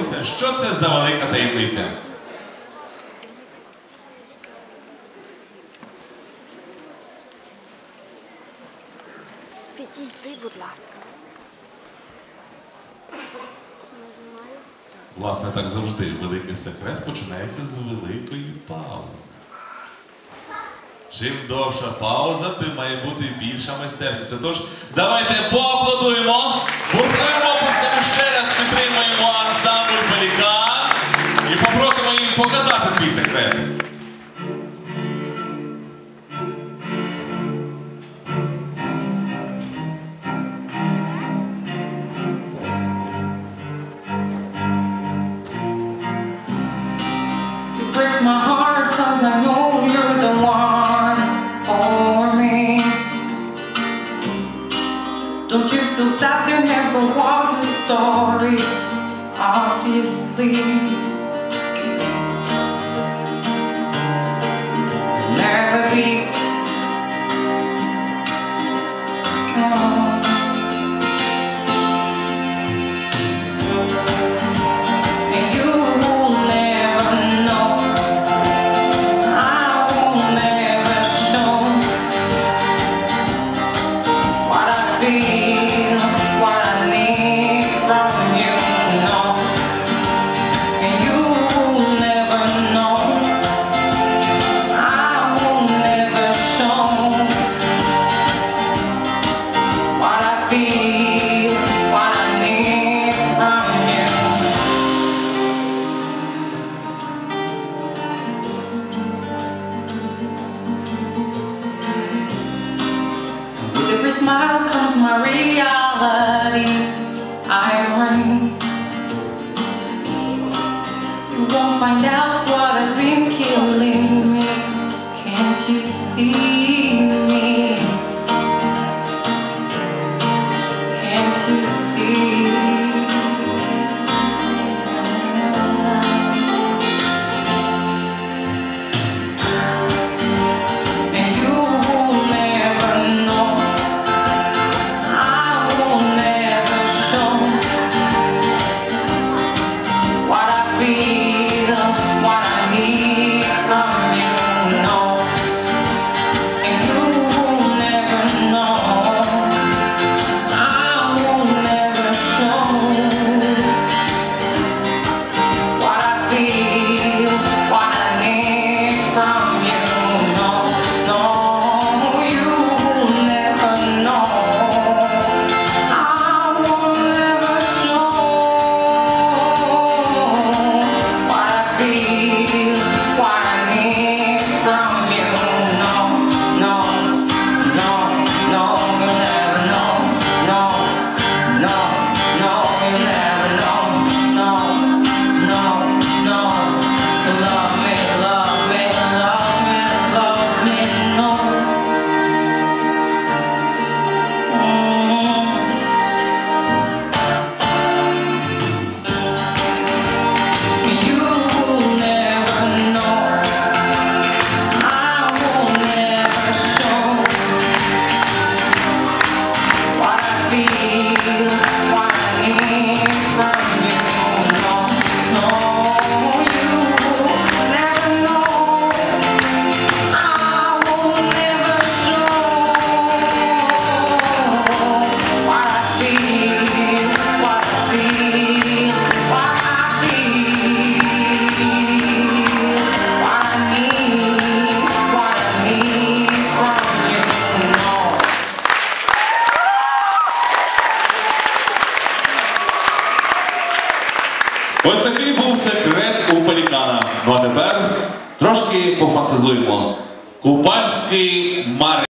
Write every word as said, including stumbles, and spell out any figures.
дізнатися, що це за велика таємниця. Підійди, будь ласка. Власне, так завжди. Великий секрет починається з великої паузи. Чим довша пауза, тим має бути більша майстерність. Тож, давайте поаплодуємо, буркнуємо пустимо ще раз, підтримуємо ансамбль «Пелікан» і попросимо їм показати свій секрет. Breaks my heart cause I know you're the one for me. Don't you feel sad there never was a story, obviously. Never be oh. Every smile comes my reality, irony. You won't find out what has been killing me. Can't you see me? Can't you see? And you will never know. Ось такий був секрет у «Пелікана». Ну а тепер трошки пофантазуємо. Купальський марин.